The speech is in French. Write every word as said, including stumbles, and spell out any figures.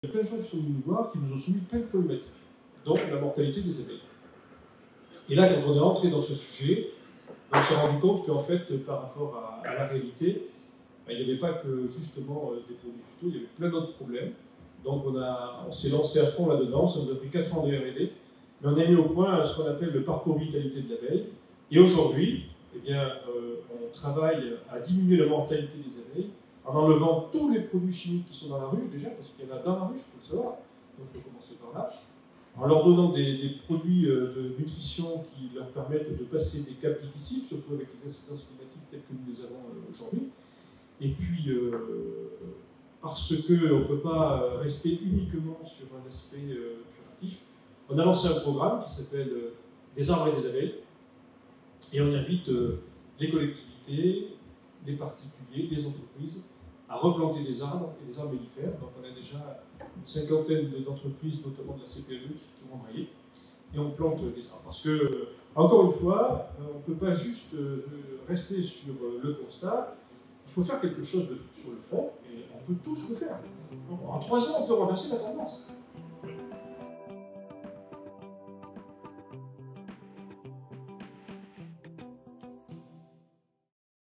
y a plein de gens qui sont venus nous voir, qui nous ont soumis plein de problématiques, donc la mortalité des abeilles. Et là, quand on est entré dans ce sujet, on s'est rendu compte qu'en fait, par rapport à, à la réalité, ben, il n'y avait pas que justement euh, des produits phyto, il y avait plein d'autres problèmes. Donc on, a, on s'est lancé à fond là-dedans, ça nous a pris quatre ans de R et D, mais on a mis au point ce qu'on appelle le parcours vitalité de l'abeille. Et aujourd'hui, eh bien, euh, on travaille à diminuer la mortalité des abeilles en enlevant tous les produits chimiques qui sont dans la ruche déjà, parce qu'il y en a dans la ruche, il faut le savoir, donc il faut commencer par là, en leur donnant des, des produits euh, de nutrition qui leur permettent de passer des caps difficiles, surtout avec les incidences climatiques telles que nous les avons euh, aujourd'hui. Et puis, euh, parce qu'on ne peut pas rester uniquement sur un aspect euh, curatif, on a lancé un programme qui s'appelle euh, Des arbres et des abeilles, et on invite euh, les collectivités, les particuliers, les entreprises à replanter des arbres et des arbres mellifères. Donc on a déjà une cinquantaine d'entreprises, notamment de la C P L E, qui ont embrayé, et on plante des arbres. Parce que, euh, encore une fois, euh, on ne peut pas juste euh, rester sur euh, le constat, il faut faire quelque chose de, sur le fond, et on peut tous le faire. En trois ans, on peut renverser la tendance.